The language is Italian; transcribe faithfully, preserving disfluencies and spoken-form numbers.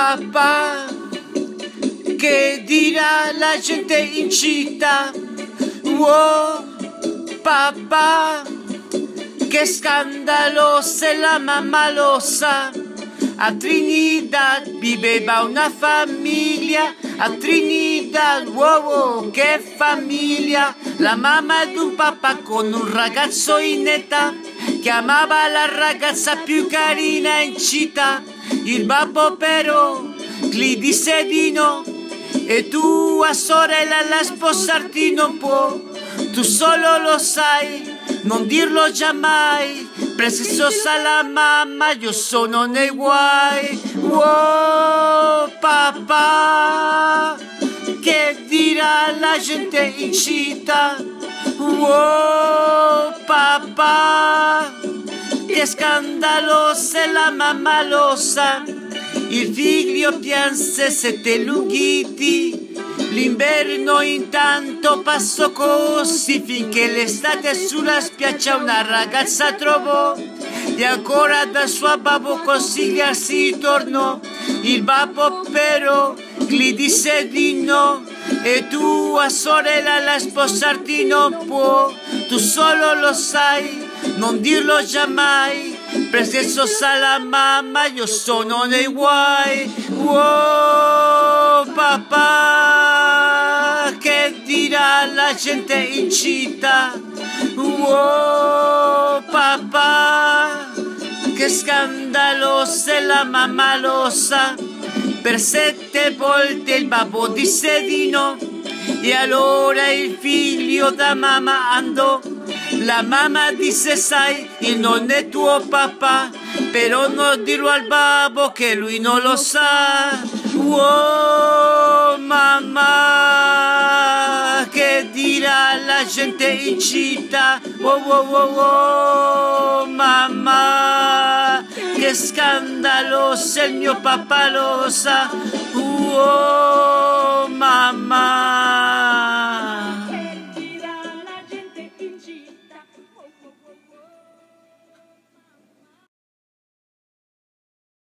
papà, che dirà la gente in città? Oh, papà, che scandalo se la mamma lo sa. A Trinidad viveva una famiglia, a Trinidad, wow, wow, che famiglia! La mamma ed un papà con un ragazzo in età, che amava la ragazza più carina in città. Il babbo però gli disse di no, e tua sorella la sposarti non può. Tu solo lo sai, non dirlo giammai, presto sa la mamma, io sono nei guai. Oh, papà, che dirà la gente in città? Oh, papà, che scandalo se la mamma lo sa. Il figlio pianse sette lunghiti, l'inverno intanto passò così, finché l'estate sulla spiaggia una ragazza trovò, e ancora dal suo babbo consigliarsi tornò. Il babbo però gli disse di no, e tua sorella la sposarti non può. Tu solo lo sai, non dirlo giammai, presto sa la mamma, io sono nei guai. Oh, papà, che dirà la gente in città? Oh, papà, che scandalo se la mamma lo sa. Per sette volte il babbo disse di no, e allora il figlio da mamma andò. La mamma disse sai, io non è tuo papà, però non dirlo al babbo che lui non lo sa. Oh, mamma, che dirà la gente in città? Oh, oh, oh, oh, mamma, che scandalo se il mio papà lo sa. Oh, mamma.